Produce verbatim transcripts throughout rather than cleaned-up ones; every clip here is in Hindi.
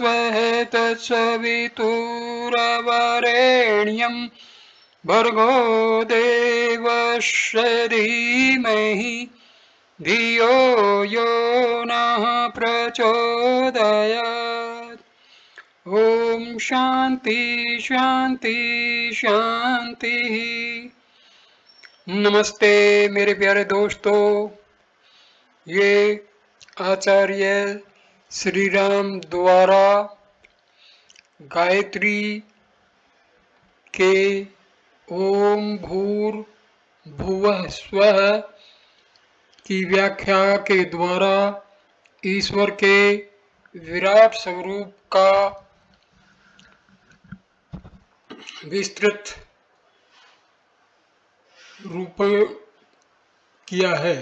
स्वः तत्सवितुर्वरेण्यं भर्गो देवस्य धीमहि धियो यो नः प्रचोदयात्। ओम शांति शांति शांति। नमस्ते मेरे प्यारे दोस्तों, ये आचार्य श्री राम द्वारा गायत्री के ओम भूर भुवः स्वः की व्याख्या के द्वारा ईश्वर के विराट स्वरूप का विस्तृत रूपण किया है।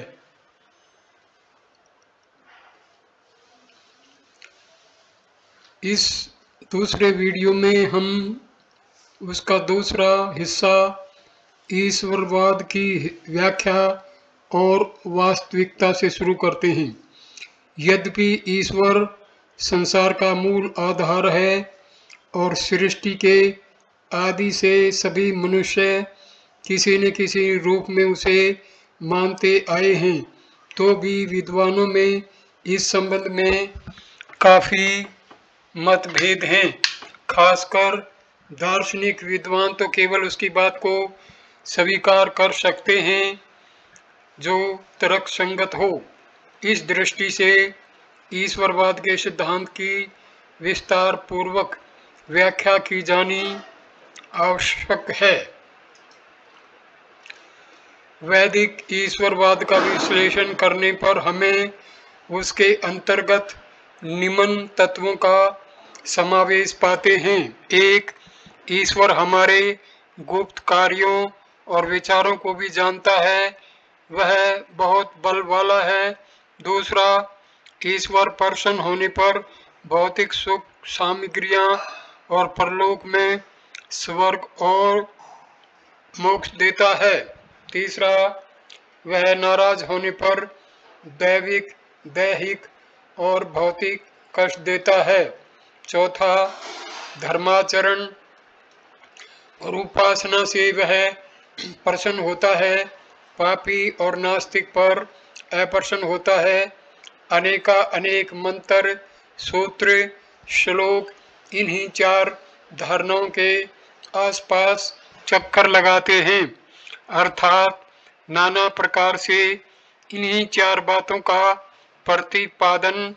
इस दूसरे वीडियो में हम उसका दूसरा हिस्सा ईश्वरवाद की व्याख्या और वास्तविकता से शुरू करते हैं। यद्यपि ईश्वर संसार का मूल आधार है और सृष्टि के आदि से सभी मनुष्य किसी न किसी रूप में उसे मानते आए हैं, तो भी विद्वानों में इस संबंध में काफ़ी मतभेद हैं। खासकर दार्शनिक विद्वान तो केवल उसकी बात को स्वीकार कर सकते हैं जो तर्क संगत हो। इस दृष्टि से ईश्वरवाद के सिद्धांत की विस्तार पूर्वक व्याख्या की जानी आवश्यक है। वैदिक ईश्वरवाद का विश्लेषण करने पर हमें उसके अंतर्गत निम्न तत्वों का समावेश पाते हैं। एक, ईश्वर हमारे गुप्त कार्यों और विचारों को भी जानता है, वह बहुत बल वाला है। दूसरा, ईश्वर प्रसन्न होने पर भौतिक सुख सामग्रियां और परलोक में स्वर्ग और मोक्ष देता है। तीसरा, वह नाराज होने पर दैविक दैहिक और भौतिक कष्ट देता है। चौथा, धर्माचरण और उपासना से वह प्रसन्न होता है, पापी और नास्तिक पर अप्रसन्न होता है। अनेका अनेक मंत्र सूत्र श्लोक इन्हीं चार धारणाओं के आसपास चक्कर लगाते हैं, अर्थात नाना प्रकार से इन्हीं चार बातों का प्रतिपादन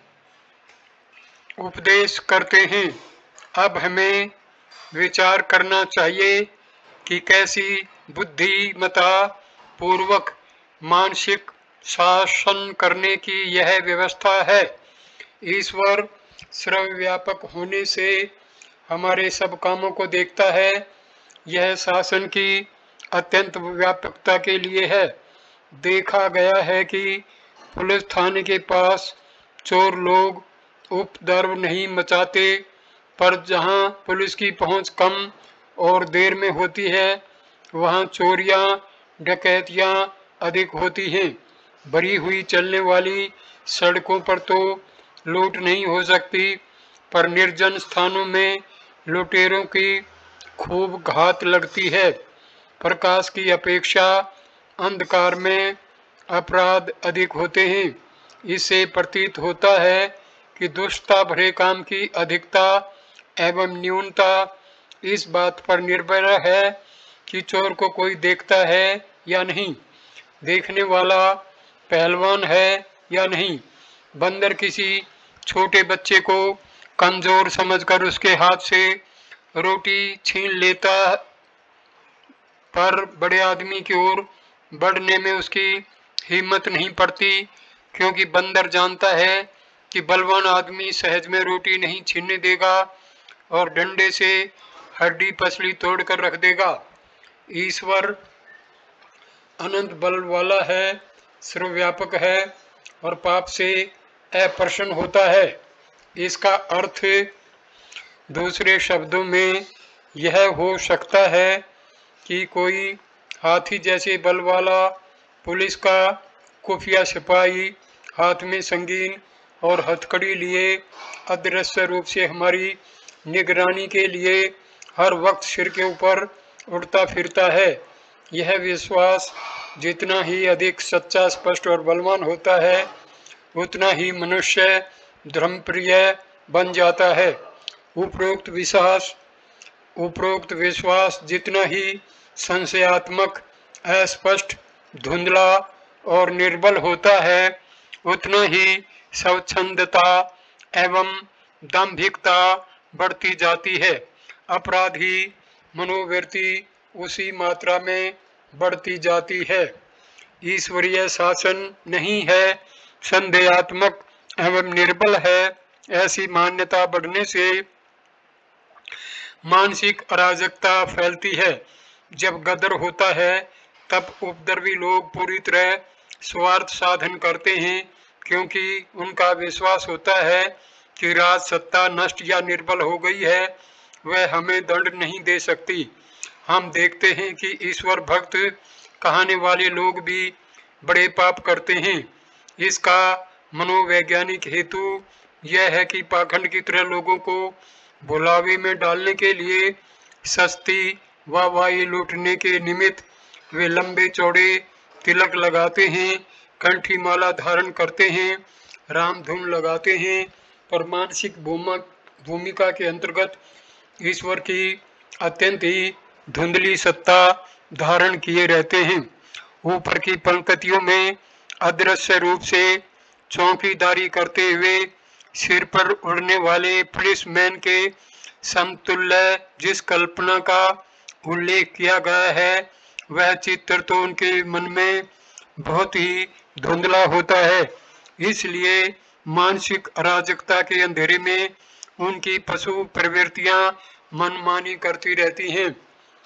उपदेश करते हैं। अब हमें विचार करना चाहिए कि कैसी बुद्धिमता पूर्वक मानसिक शासन करने की यह व्यवस्था है। ईश्वर सर्वव्यापक होने से हमारे सब कामों को देखता है। यह शासन की अत्यंत व्यापकता के लिए है। देखा गया है कि पुलिस थाने के पास चोर लोग उपद्रव नहीं मचाते, पर जहां पुलिस की पहुंच कम और देर में होती है वहां चोरियां डकैतियां अधिक होती हैं। भरी हुई चलने वाली सड़कों पर तो लूट नहीं हो सकती, पर निर्जन स्थानों में लुटेरों की खूब घात लगती है। प्रकाश की अपेक्षा अंधकार में अपराध अधिक होते हैं। इससे प्रतीत होता है कि दुष्टता भरे काम की अधिकता एवं न्यूनता इस बात पर निर्भर है कि चोर को कोई देखता है या नहीं, देखने वाला पहलवान है या नहीं। बंदर किसी छोटे बच्चे को कमजोर समझकर उसके हाथ से रोटी छीन लेता, पर बड़े आदमी की ओर बढ़ने में उसकी हिम्मत नहीं पड़ती, क्योंकि बंदर जानता है कि बलवान आदमी सहज में रोटी नहीं छीनने देगा और डंडे से हड्डी पसली तोड़कर रख देगा। ईश्वर अनंत बल वाला है, सर्वव्यापक है और पाप से अप्रसन्न होता है। इसका अर्थ दूसरे शब्दों में यह हो सकता है कि कोई हाथी जैसे बल वाला पुलिस का खुफिया सिपाही हाथ में संगीन और हथकड़ी लिए अदृश्य रूप से हमारी निगरानी के लिए हर वक्त सिर के ऊपर उड़ता फिरता है। यह विश्वास जितना ही अधिक सच्चा, स्पष्ट और बलवान होता है, उतना ही मनुष्य धर्मप्रिय बन जाता है। उपरोक्त विश्वास उपरोक्त विश्वास जितना ही संशयात्मक, अस्पष्ट, धुंधला और निर्बल होता है, उतना ही स्वच्छंदता एवं दाम्भिकता बढ़ती जाती है। अपराधी मनोवृत्ति उसी मात्रा में बढ़ती जाती है। ईश्वरीय शासन नहीं है, संदेहात्मक एवं निर्बल है, ऐसी मान्यता बढ़ने से मानसिक अराजकता फैलती है। जब गदर होता है तब उपद्रवी लोग पूरी तरह स्वार्थ साधन करते हैं, क्योंकि उनका विश्वास होता है कि राज सत्ता नष्ट या निर्बल हो गई है, वह हमें दंड नहीं दे सकती। हम देखते हैं कि ईश्वर भक्त कहाने वाले लोग भी बड़े पाप करते हैं। इसका मनोवैज्ञानिक हेतु यह है कि पाखंड की तरह लोगों को भुलावे में डालने के लिए सस्ती वाहवाही लूटने के निमित्त वे लंबे चौड़े तिलक लगाते हैं, कंठी माला धारण करते हैं, राम धुन लगाते हैं, पर मानसिक भूमिका के अंतर्गत ईश्वर की अत्यंत ही धुंधली सत्ता धारण किए रहते हैं। ऊपर की पंक्तियों में अदृश्य रूप से चौकीदारी करते हुए सिर पर उड़ने वाले पुलिसमैन के समतुल्य जिस कल्पना का उल्लेख किया गया है, वह चित्र तो उनके मन में बहुत ही धुंधला होता है। इसलिए मानसिक अराजकता के अंधेरे में उनकी पशु प्रवृत्तियां मनमानी करती रहती हैं।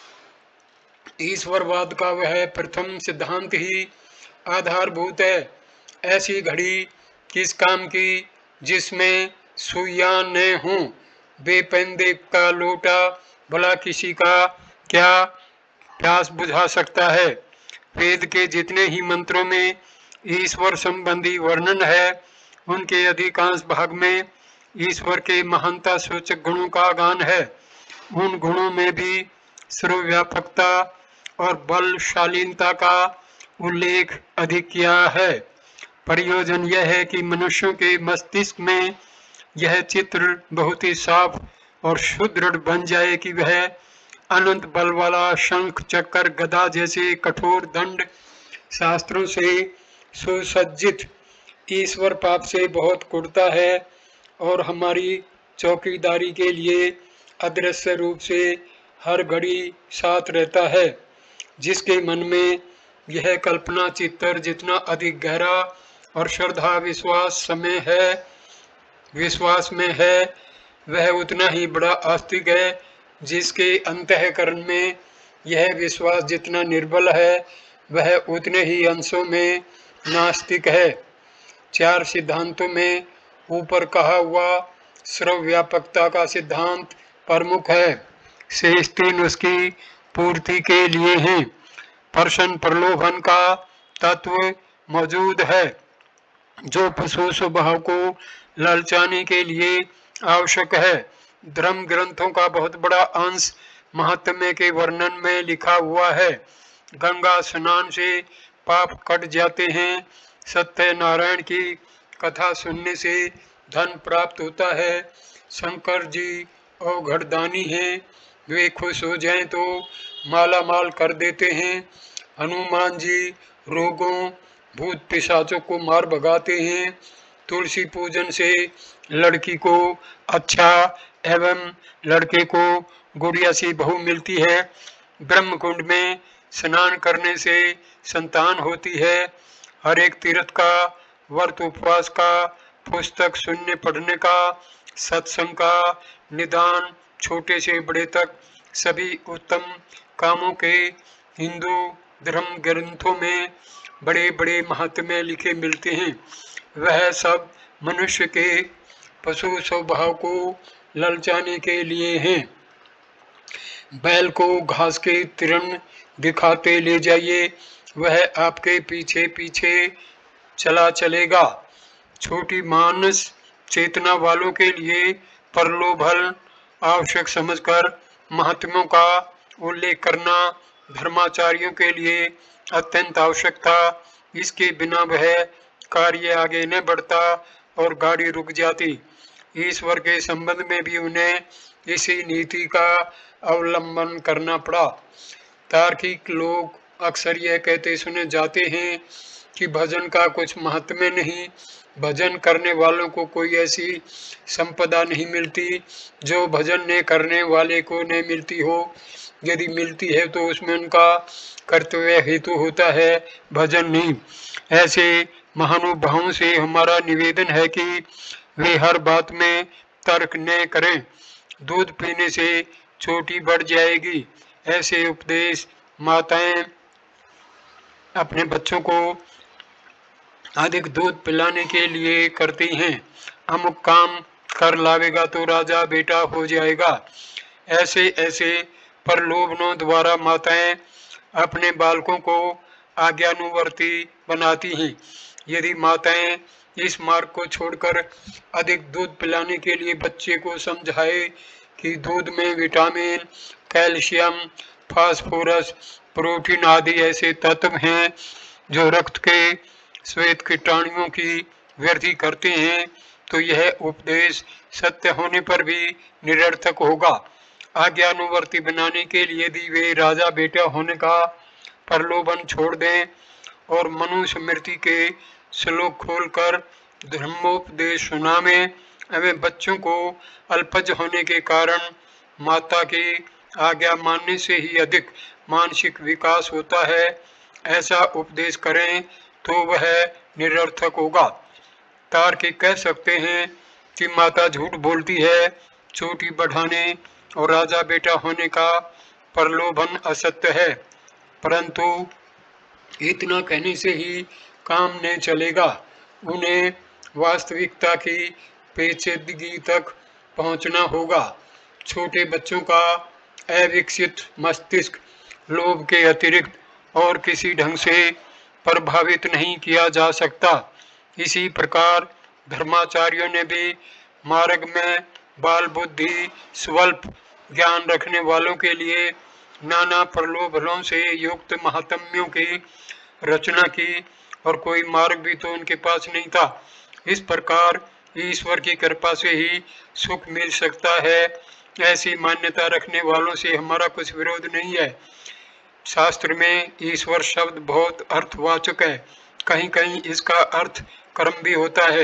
ईश्वरवाद का वह प्रथम सिद्धांत ही आधारभूत है। ऐसी घड़ी किस काम की जिसमें सुइयां न हों, बेपंदे का लोटा भला किसी का क्या प्यास बुझा सकता है। वेद के जितने ही मंत्रों में ईश्वर संबंधी वर्णन है, उनके अधिकांश भाग में ईश्वर के महानता सूचक गुणों का गान है। उन गुणों में भी सर्वव्यापकता और बलशालीनता का उल्लेख अधिक किया है। प्रयोजन यह है कि मनुष्यों के मस्तिष्क में यह चित्र बहुत ही साफ और सुदृढ़ बन जाए कि वह अनंत बल वाला शंख, चक्कर, गदा जैसे कठोर दंड शास्त्रों से सुसज्जित ईश्वर पाप से बहुत कुड़ता है और हमारी चौकीदारी के लिए अदृश्य रूप से हर घड़ी साथ रहता है। जिसके मन में यह कल्पना चित्तर जितना अधिक गहरा और श्रद्धा विश्वास समय है विश्वास में है, वह उतना ही बड़ा आस्तिक है। जिसके अंतःकरण में यह विश्वास जितना निर्बल है, वह उतने ही अंशों में नास्तिक है। चार सिद्धांतों में ऊपर कहा हुआ सर्वव्यापकता का सिद्धांत प्रमुख है। शेष तीन उसकी पूर्ति के लिए हैं। प्रश्न प्रलोभन का तत्व मौजूद है, जो पशु स्वभाव को ललचाने के लिए आवश्यक है। धर्म ग्रंथों का बहुत बड़ा अंश महात्म्य के वर्णन में लिखा हुआ है। गंगा स्नान से पाप कट जाते हैं, सत्यनारायण की कथा सुनने से धन प्राप्त होता है, शंकर जी औघड़दानी हैं, वे खुश हो जाएं तो माला माल कर देते हैं, हनुमान जी रोगों भूत पिशाचों को मार भगाते हैं, तुलसी पूजन से लड़की को अच्छा एवं लड़के को गुड़िया सी बहू मिलती है, ब्रह्म कुंड में स्नान करने से संतान होती है, हर एक तीर्थ का, व्रत उपवास का, पुस्तक सुनने पढ़ने का, सत्संग का, निदान, छोटे से बड़े तक सभी उत्तम कामों के हिंदू धर्म ग्रंथों में बड़े बड़े महात्म्य लिखे मिलते हैं। वह सब मनुष्य के पशु स्वभाव को ललचाने के लिए हैं। बैल को घास के तृण दिखाते ले जाइए, वह आपके पीछे पीछे चला चलेगा। छोटी मानस चेतना वालों के लिए प्रलोभन आवश्यक समझकर महात्म्यों का उल्लेख करना धर्माचार्यों के लिए अत्यंत आवश्यक था। इसके बिना वह कार्य आगे न बढ़ता और गाड़ी रुक जाती। ईश्वर के संबंध में भी उन्हें इसी नीति का अवलंबन करना पड़ा। तार्किक लोग अक्सर यह कहते सुने जाते हैं कि भजन का कुछ महत्व नहीं, भजन करने वालों को कोई ऐसी संपदा नहीं मिलती जो भजन न करने वाले को न मिलती हो। यदि मिलती है तो उसमें उनका कर्तव्य हेतु होता है, भजन नहीं। ऐसे महानुभावों से हमारा निवेदन है कि वे हर बात में तर्क न करें। दूध पीने से चोटी बढ़ जाएगी, ऐसे उपदेश माताएं अपने बच्चों को अधिक दूध पिलाने के लिए करती हैं। अमुक काम कर लावेगा तो राजा बेटा हो जाएगा। ऐसे ऐसे प्रलोभनों द्वारा माताएं अपने बालकों को आज्ञानुवर्ती बनाती हैं। यदि माताएं इस मार्ग को छोड़कर अधिक दूध पिलाने के लिए बच्चे को समझाए कि दूध में विटामिन, कैल्शियम, फास्फोरस, प्रोटीन आदि ऐसे तत्व हैं जो रक्त के श्वेत कीटाणुओं की वृद्धि करते हैं, तो यह उपदेश सत्य होने पर भी निरर्थक होगा। आज्ञानुवर्ती बनाने के लिए यदि वे राजा बेटा होने का प्रलोभन छोड़ दें और मनुस्मृति के श्लोक खोलकर धर्मोपदेश सुनावें, एवं बच्चों को अल्पज होने के कारण माता की आज्ञा मानने से ही अधिक मानसिक विकास होता है, ऐसा उपदेश करें तो वह निरर्थक होगा। तार्किक कह सकते हैं कि माता झूठ बोलती है, चोटी बढ़ाने और राजा बेटा होने का प्रलोभन असत्य है, परंतु इतना कहने से ही काम नहीं चलेगा। उन्हें वास्तविकता की पेचीदगी तक पहुंचना होगा। छोटे बच्चों का अविकसित मस्तिष्क लोभ के अतिरिक्त और किसी ढंग से प्रभावित नहीं किया जा सकता। इसी प्रकार धर्माचार्यों ने भी मार्ग में बाल बुद्धि स्वल्प ज्ञान रखने वालों के लिए नाना प्रलोभनों से युक्त महात्म्यों की रचना की, और कोई मार्ग भी तो उनके पास नहीं था। इस प्रकार ईश्वर की कृपा से ही सुख मिल सकता है, ऐसी मान्यता रखने वालों से हमारा कुछ विरोध नहीं है। शास्त्र में ईश्वर शब्द बहुत अर्थवाचक है, कहीं कहीं इसका अर्थ कर्म भी होता है।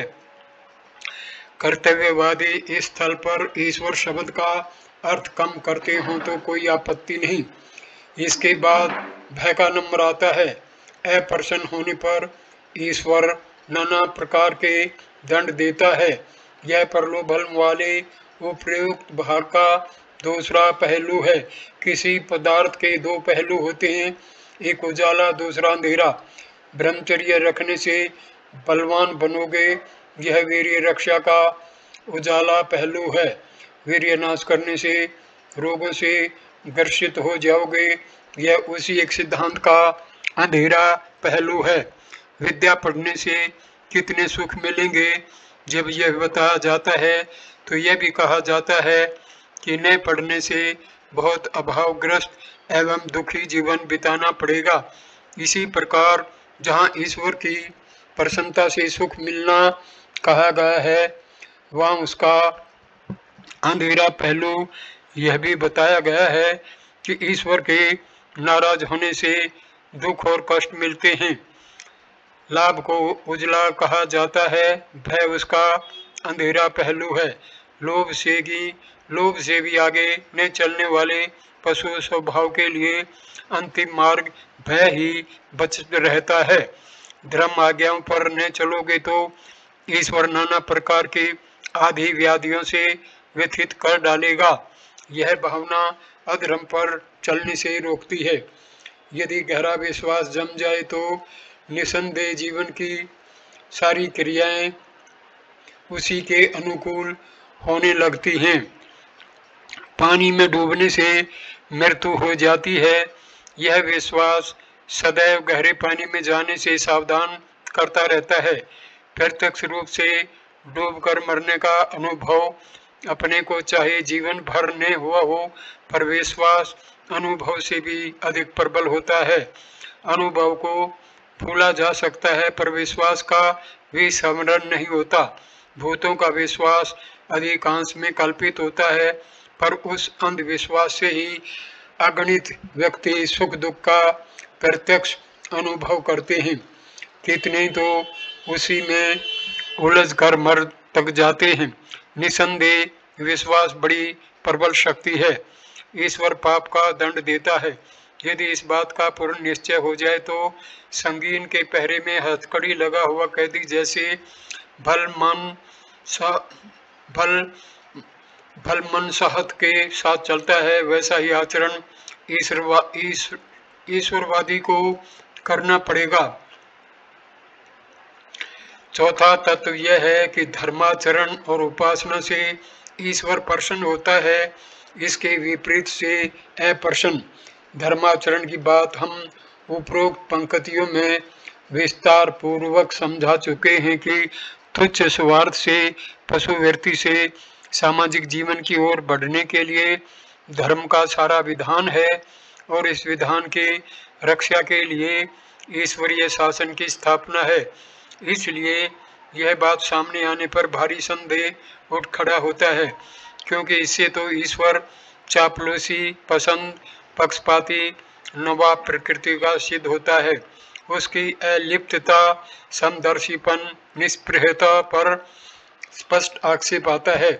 कर्तव्यवादी इस स्थल पर ईश्वर शब्द का अर्थ कम करते हों तो कोई आपत्ति नहीं। इसके बाद भय का नंबर आता है। अप्रसन्न होने पर ईश्वर नाना प्रकार के दंड देता है। यह प्रलोभन वाले उपयुक्त भाग का दूसरा पहलू है। किसी पदार्थ के दो पहलू होते हैं, एक उजाला दूसरा अंधेरा। ब्रह्मचर्य रखने से बलवान बनोगे, यह वीर्य रक्षा का उजाला पहलू है। वीर्य नाश करने से रोगों से ग्रसित हो जाओगे, यह उसी एक सिद्धांत का अंधेरा पहलू है। विद्या पढ़ने से कितने सुख मिलेंगे जब यह बताया जाता है, तो यह भी कहा जाता है कि न पढ़ने से बहुत अभावग्रस्त एवं दुखी जीवन बिताना पड़ेगा। इसी प्रकार जहाँ ईश्वर की प्रसन्नता से सुख मिलना कहा गया है, वहाँ उसका अंधेरा पहलू यह भी बताया गया है कि ईश्वर के नाराज होने से दुख और कष्ट मिलते हैं। लाभ को उजला कहा जाता है, भय उसका अंधेरा पहलू है। लोभ से भी लोभ से भी आगे न चलने वाले पशु स्वभाव के लिए अंतिम मार्ग भय ही बचत रहता है। धर्म आज्ञाओं पर न चलोगे तो ईश्वर नाना प्रकार के आदि व्याधियों से व्यथित कर डालेगा। यह भावना अधर्म पर चलने से रोकती है। यदि गहरा विश्वास जम जाए तो निसंदेह जीवन की सारी क्रियाएं उसी के अनुकूल होने लगती हैं। पानी में डूबने से मृत्यु हो जाती है, यह विश्वास सदैव गहरे पानी में जाने से सावधान करता रहता है। प्रत्यक्ष रूप से डूबकर मरने का अनुभव अपने को चाहे जीवन भर ने हुआ हो, पर विश्वास अनुभव से भी अधिक प्रबल होता है। अनुभव को भूला जा सकता है, पर विश्वास का भी स्मरण नहीं होता। भूतों का विश्वास अधिकांश में कल्पित होता है, पर उस अंधविश्वास से ही अगणित व्यक्ति सुख दुख का प्रत्यक्ष अनुभव करते हैं। कितने तो उसी में उलझ कर मर तक जाते हैं। निसंदेह विश्वास बड़ी प्रबल शक्ति है। ईश्वर पाप का दंड देता है। यदि इस बात का पूर्ण निश्चय हो जाए तो संगीन के पहरे में हथकड़ी लगा हुआ कैदी जैसे भल मन भल भल मन साहत के साथ चलता है, वैसा ही आचरण ईश्वरवा, ईश्वर, ईश्वरवादी को करना पड़ेगा। चौथा तत्व यह है कि धर्माचरण और उपासना से ईश्वर प्रसन्न होता है। इसके विपरीत से अप्रसन्न। धर्माचरण की बात हम उपरोक्त पंक्तियों में विस्तार पूर्वक समझा चुके हैं कि तुच्छ स्वार्थ से, पशुवृत्ति से सामाजिक जीवन की ओर बढ़ने के लिए धर्म का सारा विधान है, और इस विधान के रक्षा के लिए ईश्वरीय शासन की स्थापना है। इसलिए यह बात सामने आने पर भारी संदेह उठ खड़ा होता है, क्योंकि इससे तो ईश्वर चापलूसी, पसंद, पक्षपाती, नवाब प्रकृति का सिद्ध होता है। उसकी अलिप्तता, समदर्शीपन, निष्पृहता पर स्पष्ट आक्षेप आता है,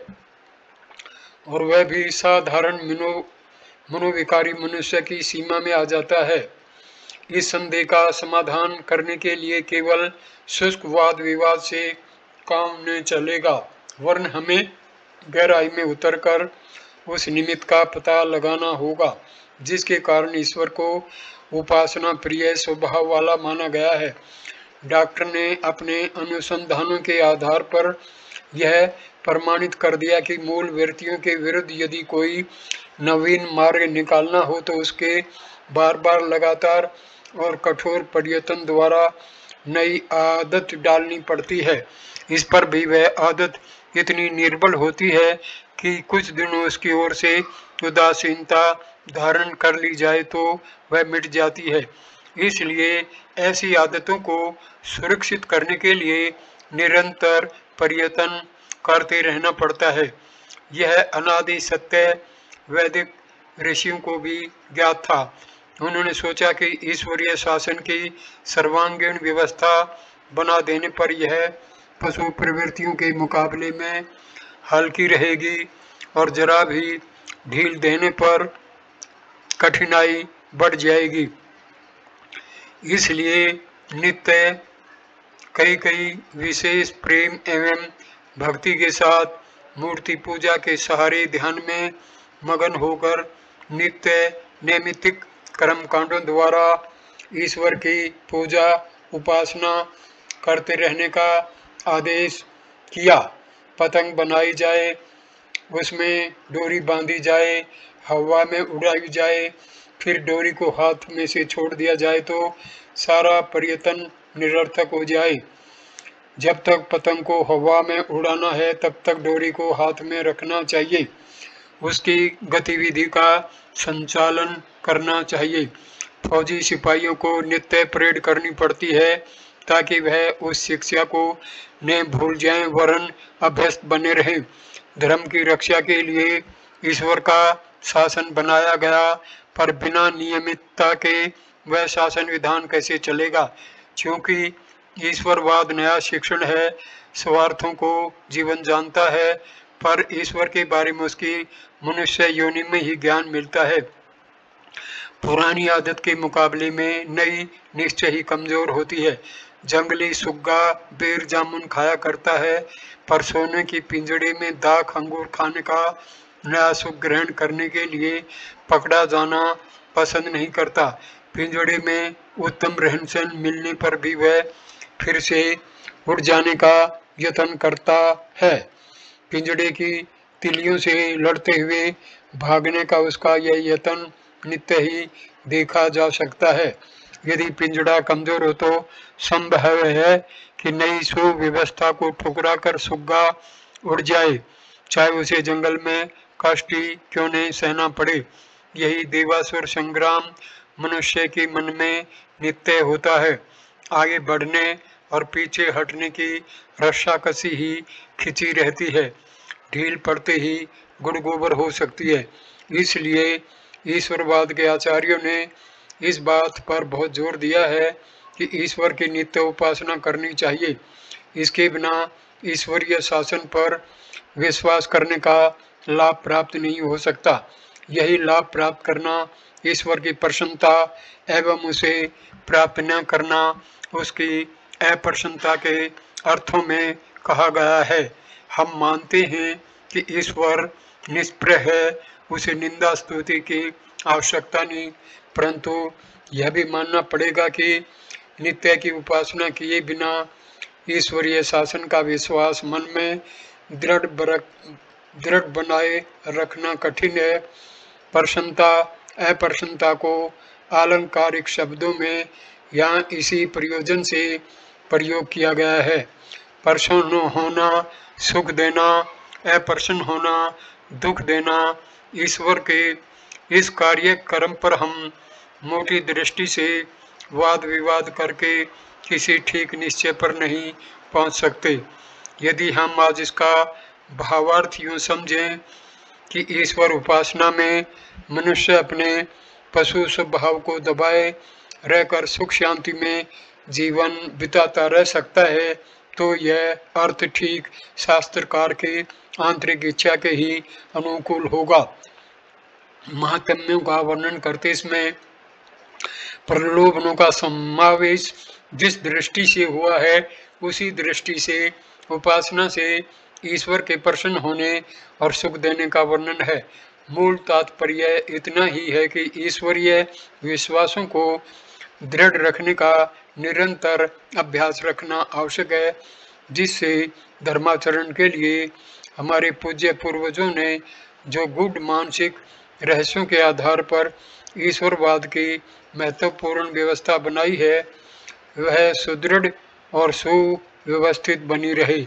और वह भी साधारण मनो मनोविकारी मनुष्य की सीमा में आ जाता है। इस संदेह का समाधान करने के लिए केवल शुष्क वाद विवाद से काम न चलेगा, वरन हमें गहराई में उतरकर उस निमित्त का पता लगाना होगा जिसके कारण ईश्वर को उपासना प्रिय स्वभाव वाला माना गया है। डॉक्टर ने अपने अनुसंधानों के आधार पर यह प्रमाणित कर दिया कि मूल वृत्तियों के विरुद्ध यदि कोई नवीन मार्ग निकालना हो तो उसके बार बार लगातार और कठोर प्रयत्न द्वारा नई आदत डालनी पड़ती है। इस पर भी वह आदत इतनी निर्बल होती है कि कुछ दिनों उसकी ओर से उदासीनता धारण कर ली जाए तो वह मिट जाती है। इसलिए ऐसी आदतों को सुरक्षित करने के लिए निरंतर प्रयत्न करते रहना पड़ता है। यह अनादि सत्य वैदिक ऋषियों को भी ज्ञात था। उन्होंने सोचा कि ईश्वरीय शासन की सर्वांगीण व्यवस्था बना देने पर यह पशु प्रवृत्तियों के मुकाबले में हल्की रहेगी, और जरा भी ढील देने पर कठिनाई बढ़ जाएगी। इसलिए नित्य कई कई विशेष प्रेम एवं भक्ति के साथ मूर्ति पूजा के सहारे ध्यान में मगन होकर नित्य नैमित्तिक कर्म कांडों द्वारा ईश्वर की पूजा उपासना करते रहने का आदेश किया। पतंग बनाई जाए, उसमें डोरी बांधी जाए, हवा में उड़ाई जाए, फिर डोरी को हाथ में से छोड़ दिया जाए तो सारा प्रयत्न निरर्थक हो जाए। जब तक पतंग को हवा में उड़ाना है तब तक डोरी को हाथ में रखना चाहिए, उसकी गतिविधि का संचालन करना चाहिए। फौजी सिपाहियों को नित्य परेड करनी पड़ती है ताकि वह उस शिक्षा को न भूल जाएं, वरन अभ्यस्त बने रहें। धर्म की रक्षा के लिए ईश्वर का शासन बनाया गया, पर बिना नियमितता के वह शासन विधान कैसे चलेगा? क्योंकि ईश्वरवाद नया शिक्षण है, स्वार्थों को जीवन जानता है, पर ईश्वर के बारे में उसकी मनुष्य योनि में ही ज्ञान मिलता है। पुरानी आदत के मुकाबले में नई निश्चय ही कमजोर होती है। जंगली सुग्गा बेर जामुन खाया करता है, पर सोने की पिंजड़े में दाख अंगूर खाने का नया सुख ग्रहण करने के लिए पकड़ा जाना पसंद नहीं करता। पिंजड़े में उत्तम रहन सहन मिलने पर भी वह फिर से उड़ जाने का यत्न करता है। पिंजड़े की तिलियों से लड़ते हुए भागने का उसका यह यत्न नित्य ही देखा जा सकता है। यदि पिंजड़ा कमजोर हो तो संभव है कि नई सुव्यवस्था को ठुकरा कर सुग्गा उड़ जाए, चाहे उसे जंगल में कष्ट ही क्यों नहीं सहना पड़े। यही देवासुर संग्राम मनुष्य के मन में नित्य होता है। आगे बढ़ने और पीछे हटने की रस्साकसी ही खिंची रहती है, ढील पड़ते ही गुड़ गोबर हो सकती है। इसलिए ईश्वरवाद के आचार्यों ने इस बात पर बहुत जोर दिया है कि ईश्वर की नित्य उपासना करनी चाहिए। इसके बिना ईश्वरीय शासन पर विश्वास करने का लाभ प्राप्त नहीं हो सकता। यही लाभ प्राप्त करना ईश्वर की प्रसन्नता एवं उसे प्राप्त न करना उसकी अप्रसन्नता के अर्थों में कहा गया है। हम मानते हैं कि ईश्वर निष्प्रह है, उसे निंदा स्तुति की आवश्यकता नहीं, परंतु यह भी मानना पड़ेगा कि नित्य की उपासना किए बिना ईश्वरीय शासन का विश्वास मन में दृढ़ दृढ़ बनाए रखना कठिन है। प्रसन्नता अप्रसन्नता को आलंकारिक शब्दों में यहाँ इसी प्रयोजन से प्रयोग किया गया है। प्रसन्न होना सुख देना, अप्रसन्न होना दुख देना। ईश्वर के इस कार्यक्रम पर हम मोटी दृष्टि से वाद विवाद करके किसी ठीक निश्चय पर नहीं पहुंच सकते। यदि हम आज इसका भावार्थ यूँ समझें कि ईश्वर उपासना में मनुष्य अपने पशु स्वभाव को दबाए रहकर सुख शांति में जीवन बिताता रह सकता है, तो यह अर्थ ठीक शास्त्रकार के आंतरिक इच्छा के ही अनुकूल होगा। महात्म्यों का वर्णन करते इसमें प्रलोभनों का समावेश जिस दृष्टि से हुआ है, उसी दृष्टि से उपासना से ईश्वर के प्रसन्न होने और सुख देने का वर्णन है। मूल तात्पर्य इतना ही है कि ईश्वरीय विश्वासों को दृढ़ रखने का निरंतर अभ्यास रखना आवश्यक है, जिससे धर्माचरण के लिए हमारे पूज्य पूर्वजों ने जो गूढ़ मानसिक रहस्यों के आधार पर ईश्वरवाद की महत्वपूर्ण व्यवस्था बनाई है, वह सुदृढ़ और सुव्यवस्थित बनी रहे।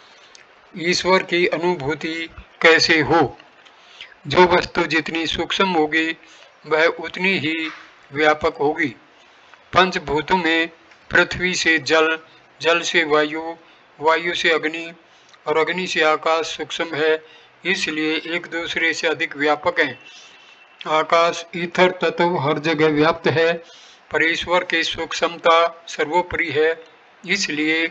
ईश्वर की अनुभूति कैसे हो? जो वस्तु जितनी सूक्ष्म होगी वह उतनी ही व्यापक होगी। पंचभूतों में पृथ्वी से जल, जल से वायु, वायु से अग्नि और अग्नि से आकाश सूक्ष्म है, इसलिए एक दूसरे से अधिक व्यापक हैं। आकाश ईथर तत्व हर जगह व्याप्त है, पर ईश्वर की सूक्ष्मता सर्वोपरि है, इसलिए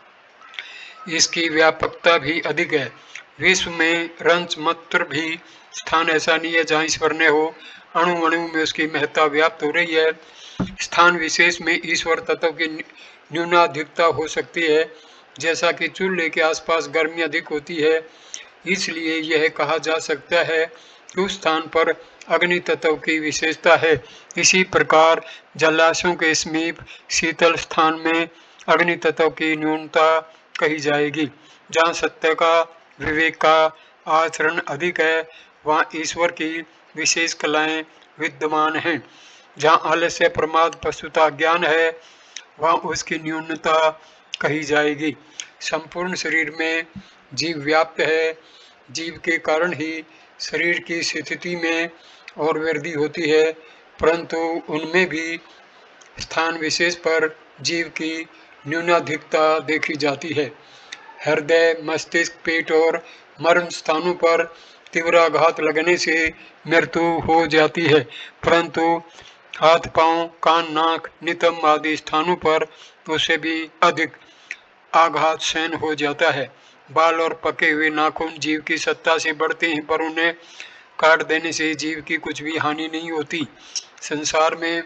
इसकी व्यापकता भी अधिक है। विश्व में रंच मात्र भी स्थान ऐसा नहीं है जहाँ ईश्वर न हो। अणु अणु में उसकी महत्ता व्याप्त हो रही है। स्थान विशेष में ईश्वर तत्व की न्यूनाधिकता हो सकती है, जैसा कि चूल्हे के आसपास गर्मी अधिक होती है, इसलिए यह कहा जा सकता है कि उस स्थान पर अग्नि तत्व की विशेषता है। इसी प्रकार जलाशयों के समीप शीतल स्थान में अग्नि तत्व की न्यूनता कही जाएगी। जहाँ सत्य का, विवेक का आचरण अधिक है, वहाँ ईश्वर की विशेष कलाएं विद्यमान हैं। जहाँ आलस्य, प्रमाद, पशुता, ज्ञान है, वहाँ उसकी न्यूनता कही जाएगी। संपूर्ण शरीर में जीव व्याप्त है। जीव के कारण ही शरीर की स्थिति में और वृद्धि होती है, परंतु उनमें भी स्थान विशेष पर जीव की न्यूनाधिकता देखी जाती है। हृदय, मस्तिष्क, पेट और मर्म स्थानों पर तीव्र आघात लगने से मृत्यु हो जाती है, परंतु हाथ, पांव, कान, नाक, नितंब आदि स्थानों पर उससे भी अधिक आघात सहन हो जाता है। बाल और पके हुए नाखून जीव की सत्ता से बढ़ते हैं, पर उन्हें काट देने से जीव की कुछ भी हानि नहीं होती। संसार में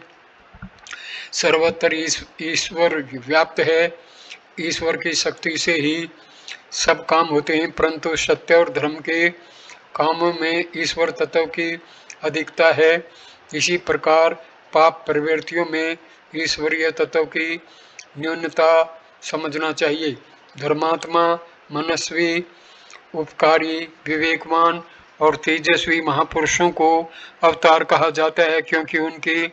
सर्वत्र ईश्वर व्याप्त है। ईश्वर की शक्ति से ही सब काम होते हैं, परंतु सत्य और धर्म के कामों में ईश्वर तत्व की अधिकता है। इसी प्रकार पाप प्रवृत्तियों में ईश्वरीय तत्व की न्यूनता समझना चाहिए। धर्मात्मा, मनस्वी, उपकारी, विवेकवान और तेजस्वी महापुरुषों को अवतार कहा जाता है, क्योंकि उनकी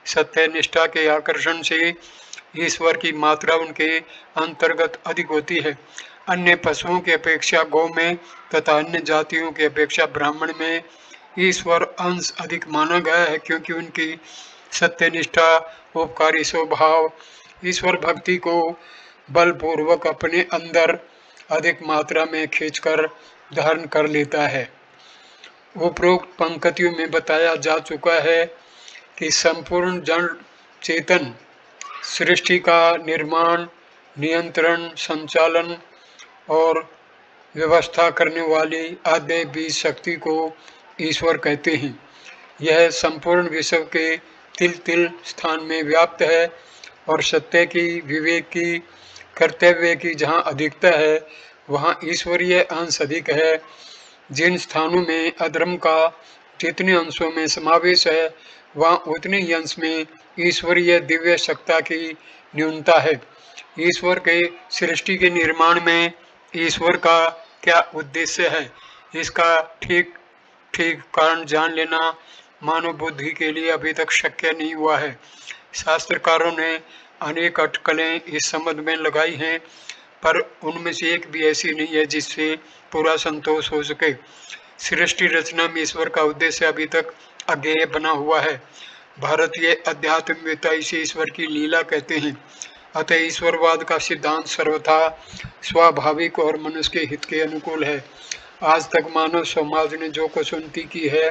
सत्य निष्ठा के आकर्षण से ईश्वर की मात्रा उनके अंतर्गत अधिक होती है। अन्य पशुओं की अपेक्षा गौ में तथा अन्य जातियों की अपेक्षा ब्राह्मण में ईश्वर अंश अधिक माना गया है, क्योंकि उनकी सत्यनिष्ठा, उपकारी स्वभाव ईश्वर भक्ति को बलपूर्वक अपने अंदर अधिक मात्रा में खींचकर धारण कर लेता है। उपरोक्त पंक्तियों में बताया जा चुका है कि संपूर्ण जड़ चेतन सृष्टि का निर्माण, नियंत्रण, संचालन और व्यवस्था करने वाली आद्य बीज शक्ति को ईश्वर कहते हैं। यह संपूर्ण विश्व के तिल तिल स्थान में व्याप्त है और सत्य की, विवेक की, कर्तव्य की जहाँ अधिकता है वहाँ ईश्वरीय अंश अधिक है। जिन स्थानों में अधर्म का जितने अंशों में समावेश है वहाँ उतने ही अंश में ईश्वरीय दिव्य सत्ता की न्यूनता है। ईश्वर के सृष्टि के निर्माण में ईश्वर का क्या उद्देश्य है, इसका ठीक ठीक कारण जान लेना मानव बुद्धि के लिए अभी तक शक्य नहीं हुआ है। शास्त्रकारों ने अनेक अटकलें इस संबंध में लगाई हैं, पर उनमें से एक भी ऐसी नहीं है जिससे पूरा संतोष हो सके। सृष्टि रचना में ईश्वर का उद्देश्य अभी तक अज्ञेय बना हुआ है। भारतीय अध्यात्मवेत्ता इसे ईश्वर की लीला कहते हैं। अतः ईश्वरवाद का सिद्धांत सर्वथा स्वाभाविक और मनुष्य के हित के अनुकूल है। आज तक मानव समाज ने जो कुछ उन्नति की है,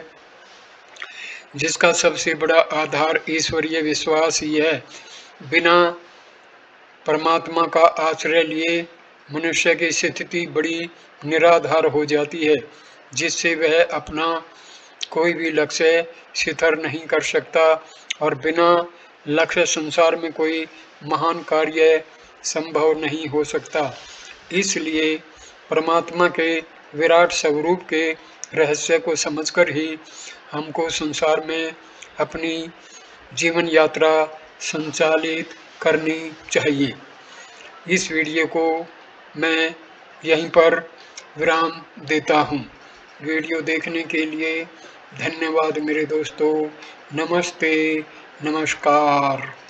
जिसका सबसे बड़ा आधार ईश्वरीय विश्वास ही है। बिना परमात्मा का आश्रय लिए मनुष्य की स्थिति बड़ी निराधार हो जाती है, जिससे वह अपना कोई भी लक्ष्य स्थिर नहीं कर सकता और बिना लक्ष्य संसार में कोई महान कार्य संभव नहीं हो सकता। इसलिए परमात्मा के विराट स्वरूप के रहस्य को समझकर ही हमको संसार में अपनी जीवन यात्रा संचालित करनी चाहिए। इस वीडियो को मैं यहीं पर विराम देता हूँ। वीडियो देखने के लिए धन्यवाद मेरे दोस्तों। नमस्ते, नमस्कार।